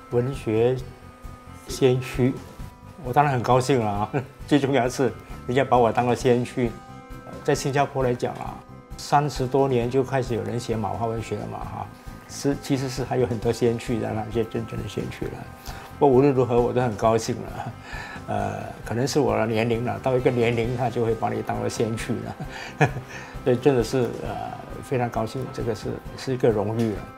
文学先驱，我当然很高兴了啊。最重要的是，人家把我当个先驱。在新加坡来讲啊，30多年就开始有人写马华文学了嘛哈，其实是还有很多先驱的那些真正的先驱了。不过无论如何，我都很高兴了。可能是我的年龄了，到一个年龄他就会把你当做先驱了，所以真的是非常高兴，这个是一个荣誉了。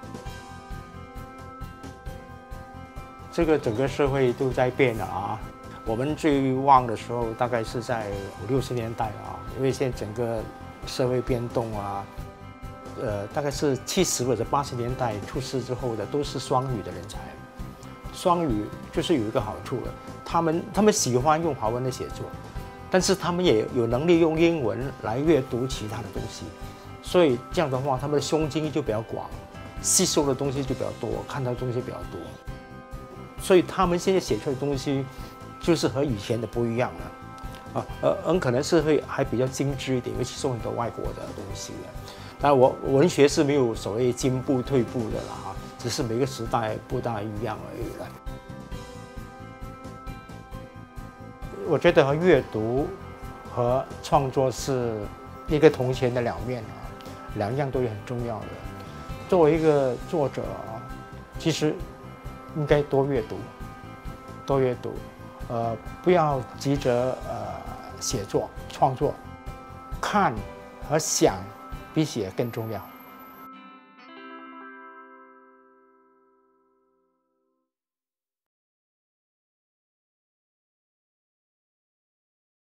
这个整个社会都在变了啊。我们最旺的时候大概是在50、60年代啊，因为现在整个社会变动啊，大概是70或者80年代出世之后的都是双语的人才。双语就是有一个好处了，他们喜欢用华文来写作，但是他们也有能力用英文来阅读其他的东西，所以这样的话，他们的胸襟就比较广，吸收的东西就比较多，看到的东西比较多，所以他们现在写出来的东西就是和以前的不一样了，可能是还比较精致一点，尤其是很多外国的东西了。当然，文学是没有所谓进步退步的啦，只是每个时代不大一样而已了。我觉得阅读和创作是一个铜钱的两面啊，两样都是很重要的。作为一个作者啊，其实应该多阅读，多阅读，不要急着写作创作，看和想比写更重要。